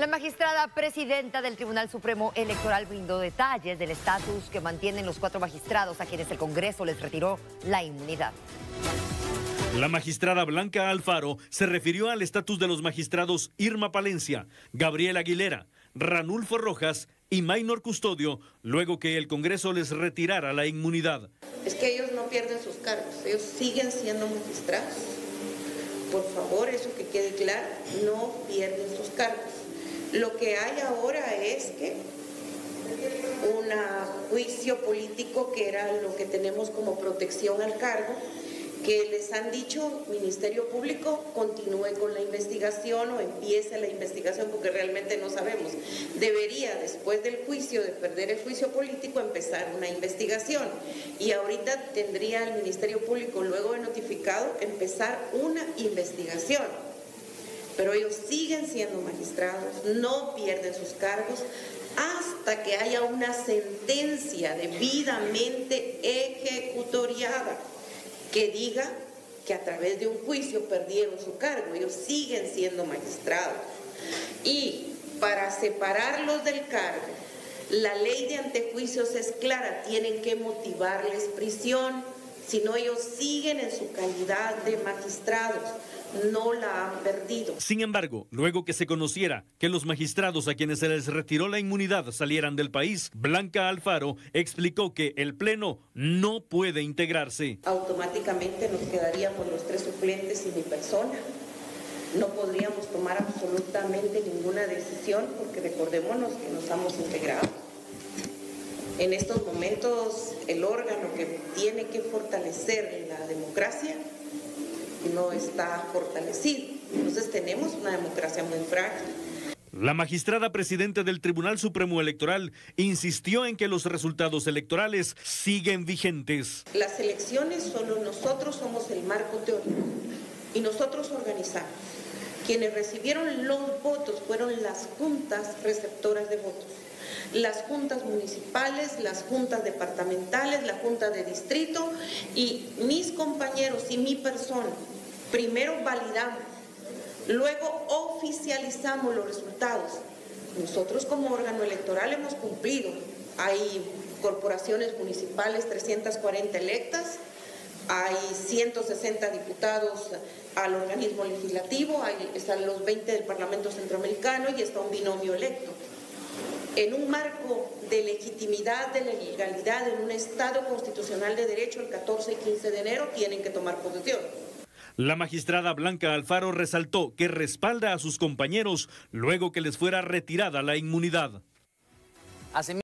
La magistrada presidenta del Tribunal Supremo Electoral brindó detalles del estatus que mantienen los 4 magistrados a quienes el Congreso les retiró la inmunidad. La magistrada Blanca Alfaro se refirió al estatus de los magistrados Irma Palencia, Gabriel Aguilera, Ranulfo Rojas y Maynor Custodio, luego que el Congreso les retirara la inmunidad. Es que ellos no pierden sus cargos, ellos siguen siendo magistrados. Por favor, eso que quede claro, no pierden sus cargos. Lo que hay ahora es que un juicio político, que era lo que tenemos como protección al cargo, que les han dicho, Ministerio Público, continúe con la investigación o empiece la investigación, porque realmente no sabemos. Debería, después del juicio, de perder el juicio político, empezar una investigación. Y ahorita tendría el Ministerio Público, luego de notificado, empezar una investigación. Pero ellos siguen siendo magistrados, no pierden sus cargos, hasta que haya una sentencia debidamente ejecutoriada que diga que a través de un juicio perdieron su cargo. Ellos siguen siendo magistrados. Y para separarlos del cargo, la ley de antejuicios es clara, tienen que motivarles prisión, si no ellos siguen en su calidad de magistrados, no la han perdido. Sin embargo, luego que se conociera que los magistrados a quienes se les retiró la inmunidad salieran del país, Blanca Alfaro explicó que el Pleno no puede integrarse. Automáticamente nos quedaríamos los 3 suplentes y mi persona. No podríamos tomar absolutamente ninguna decisión porque recordémonos que no estamos integrados. En estos momentos el órgano que tiene que fortalecer la democracia no está fortalecido. Entonces tenemos una democracia muy frágil. La magistrada presidenta del Tribunal Supremo Electoral insistió en que los resultados electorales siguen vigentes. Las elecciones solo nosotros somos el marco teórico y nosotros organizamos. Quienes recibieron los votos fueron las juntas receptoras de votos. Las juntas municipales, las juntas departamentales, la junta de distrito y mis compañeros y mi persona. Primero validamos, luego oficializamos los resultados. Nosotros como órgano electoral hemos cumplido. Hay corporaciones municipales 340 electas, hay 160 diputados al organismo legislativo, están los 20 del Parlamento Centroamericano y está un binomio electo. En un marco de legitimidad, de legalidad, en un Estado constitucional de derecho, el 14 y 15 de enero tienen que tomar posesión. La magistrada Blanca Alfaro resaltó que respalda a sus compañeros luego que les fuera retirada la inmunidad.